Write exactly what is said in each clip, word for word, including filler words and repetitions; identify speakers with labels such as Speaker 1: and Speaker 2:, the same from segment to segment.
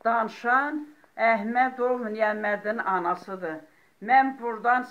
Speaker 1: danışan Əhmədov Niyaməddin anasıdır. Mən buradan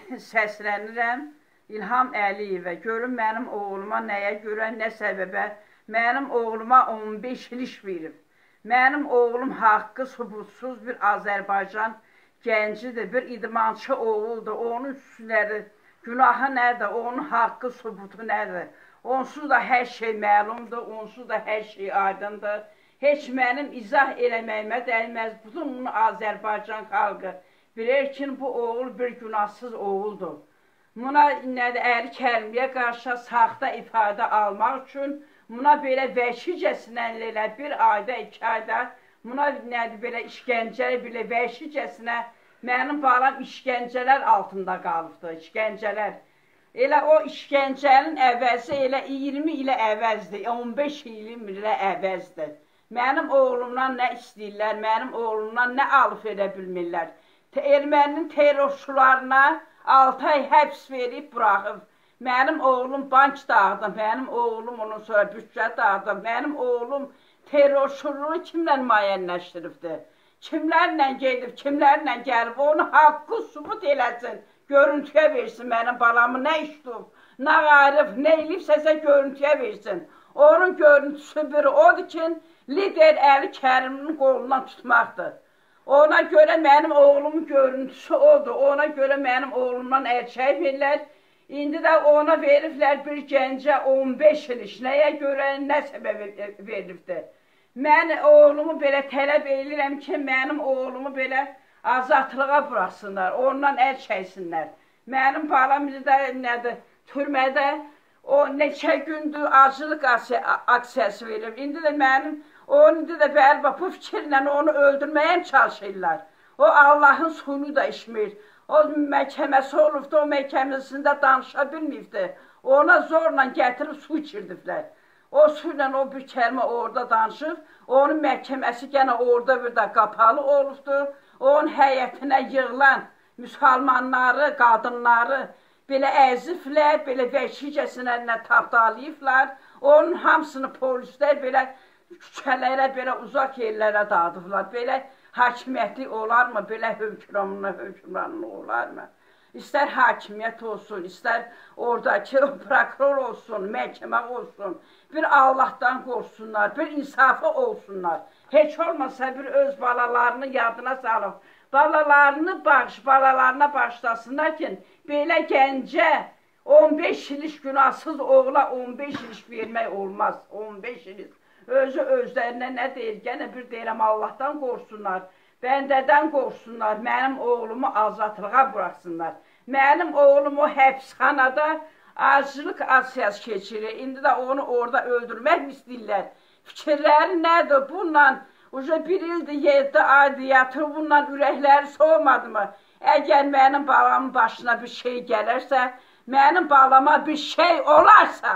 Speaker 1: səslənirəm İlham Əliyevə. Görün mənim oğluma nəyə görə, nə səbəbə mənim oğluma on beş il iş verib. Mənim oğlum haqqı subutsuz bir Azərbaycan gəncidir, bir idmançı oğuldur. Onun üstünədir, günahı nədir, onun haqqı subutu nədir? Onsuz da hər şey məlumdur, onsuz da hər şey aydındır. Heç mənim izah eləməyimə dəyməz. Bütün Azərbaycan xalqı bilir ki, bu oğul bir günahsız oğuldur. Buna nədir, əri kəlməyə qarşı saxta ifadə almaq üçün buna belə vəhşicəsinə elə bir ayda, iki ayda buna nədir, belə işgəncəli, belə vəhşicəsinə mənim balam işgəncələr altında qalıbdır, işgəncələr. Elə o işgəncənin əvəzi elə iyirmi ilə əvəzdir, on beş ilə əvəzdir. Mənim oğlumdan nə istəyirlər, mənim oğlumdan nə alıb edə bilmirlər. Erməninin terrorçularına altı ay həbs verib buraxıb. Mənim oğlum bank dağıdı, mənim oğlum ondan sonra büdcə dağıdı. Mənim oğlum terrorçuluğunu kimlə müəyyənləşdiribdir? Kimlərlə gedib, kimlərlə gəlib, onu haqqı subut eləsin, görüntüyə versin mənim balamı, nə işləyib, nə qarıb, nə eləyibsəsə görüntüyə versin. Onun görüntüsü biri odur ki, lider Əli Kərimin qolundan tutmaqdır. Ona görə mənim oğlumun görüntüsü odur, ona görə mənim oğlumdan ərçək verirlər. İndi də ona veriblər bir gəncə on beş il iş, nəyə görə, nə səbəb verilibdir. Mən oğlumu belə tələb edirəm ki, mənim oğlumu belə azadlığa buraxsınlar, ondan əl çəksinlər. Mənim balam da nədir, türmədə o neçə gündür acılıq aksiyası verib. İndi də mənim, onu indi də bəli, bu fikirlə onu öldürməyə çalışırlar. O Allahın suyunu da içmir. O məhkəməsi olubdu, o məhkəməsində danışa bilməyibdi. Ona zorla gətirib su içirdiblər. O suyla o bir kəlmə orada danışır. Onun məhkəməsi gənə orada bir də qapalı olubdu. Onun həyətinə yığılan müsəlmanları, qadınları belə əziflər, belə vəhşicəsinə tapdalayıblar. Onun hamısını polislər belə küçələrə, belə uzaq yerlərə dağıdıblar. Belə hakimiyyətli olarmı, belə hökmranlı, hökmranlı olarmı? İstər hakimiyyət olsun, istər oradakı prokuror olsun, məhkəmə olsun, bir Allahdan qorsunlar, bir insafı olsunlar. Heç olmasa bir öz balalarını yadına salıb, balalarını bağış, balalarına bağışlasınlar ki, belə gəncə on beş iliş günahsız oğula on beş iliş vermək olmaz, on beş iliş. Özü özlərinə nə deyir, gənə bir deyirəm Allahdan qorsunlar, bəndədən qorsunlar, mənim oğlumu azadlığa buraxsınlar. Mənim oğlum o həbsxanada acılıq aksiyası keçirir, indi də onu orada öldürmək istəyirlər. Fikirləri nədir? Bununla bir ildir, yeddi aydır yatır, bununla ürəkləri soğumadı mı? Əgər mənim balamın başına bir şey gələrsə, mənim balama bir şey olarsa,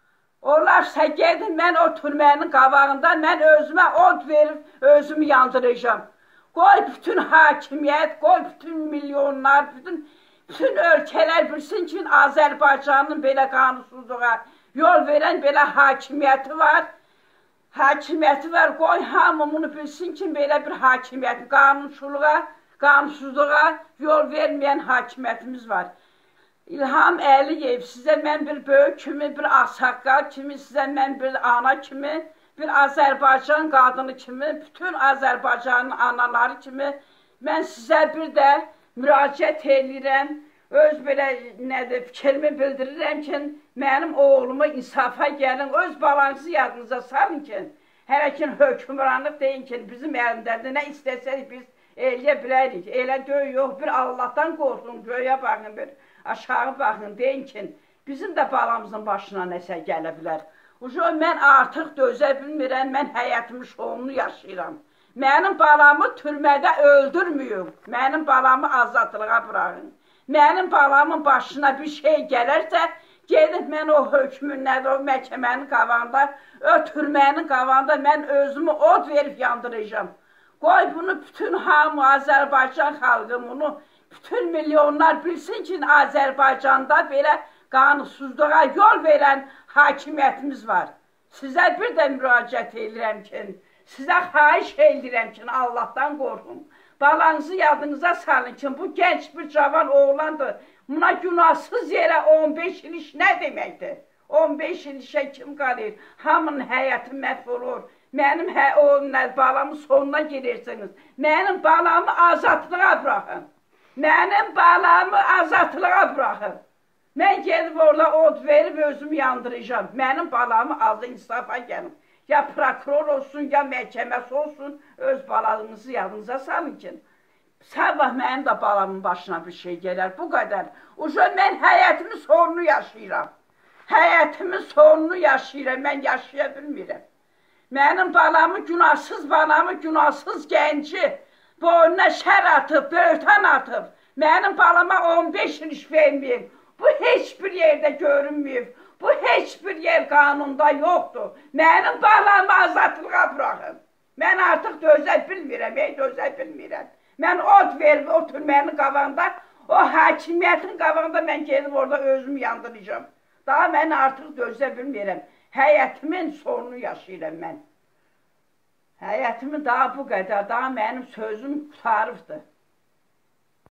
Speaker 1: olarsa gedin, mən o türmənin qabağında mən özümə od verib, özümü yandıracağım. Qoy bütün hakimiyyət, qoy bütün milyonlar, bütün, bütün ölkələr bilsin ki, Azərbaycanın belə qanunsuzluğa yol verən belə hakimiyyəti var. Hakimiyyəti var, qoy hamı bunu bilsin ki, belə bir hakimiyyət, qanunsuzluğa, qanunsuzluğa yol verməyən hakimiyyətimiz var. İlham Əliyev, sizə mən bir böyük kimi, bir ağsaqqal kimi, sizə mən bir ana kimi, bir Azərbaycan qadını kimi, bütün Azərbaycanın anaları kimi mən sizə bir də müraciət edirəm, öz belə nədir, fikrimi bildirirəm ki, mənim oğlumu insafa gəlin, öz balanızı yadınıza salın ki, hələ ki, hökmranlıq deyin ki, bizim əlindədir, nə istəsək biz eləyə bilərik, elə döy yox, bir Allahdan qorxun, göyə baxın, bir aşağı baxın, deyin ki, bizim də balamızın başına nəsə gələ bilər. Uca, mən artıq dözə bilmirəm, mən həyatımın şoğunu yaşayıram. Mənim balamı türmədə öldürmüyüm, mənim balamı azadlığa bırakın. Mənim balamın başına bir şey gələrsə, gedib mən o hökmün nədir, o məhkəmənin qavanda, o türmənin qavanda mən özümü od verib yandıracağım. Qoy bunu bütün hamı, Azərbaycan xalqı bunu, bütün milyonlar bilsin ki, Azərbaycanda belə qanunsuzluğa yol verən hakimiyyətimiz var. Sizə bir də müraciət edirəm ki, Sizə xahiş edirəm ki, Allahdan qorxun. Balanızı yadınıza salın ki, bu genç bir cavan oğlandır. Buna günahsız yerə on beş il iş nə deməkdir? on beş il işə kim qalır? Hamının həyatı məhv olur. Mənim hə, o, balamın sonuna girirsiniz. Mənim balamı azadlığa bırakın. Mənim balamı azadlığa bırakın. Mən gelib orada od verib özümü yandıracağım. Mənim balamı aldı insafa gəlin. Ya prokuror olsun, ya məhkəməsi olsun, öz balanızı yadınıza salın ki. Sabah mənim də balamın başına bir şey gələr, bu qədər. Uca mən həyətimin sonunu yaşayıram. Həyətimin sonunu yaşayıram, mən yaşaya bilmirəm. Mənim balamı, günahsız balamı, günahsız gənci boynuna şər atıb, böhtan atıb. Mənim balama on beş il iş verməyib. Bu heç bir yerdə görünməyib. Bu heç bir yer qanunda yoxdur. Mənim balamı azadlığa bırakın. Mən artıq dözə bilmirəm, ey dözə bilmirəm. Mən od verib oturmayanın qabağında, o hakimiyyətin qabağında mən gelib orada özümü yandıracağım. Daha mən artıq dözə bilmirəm. Həyətimin sonunu yaşayıram mən. Həyətimin daha bu qədər, daha mənim sözüm qutarıbdır.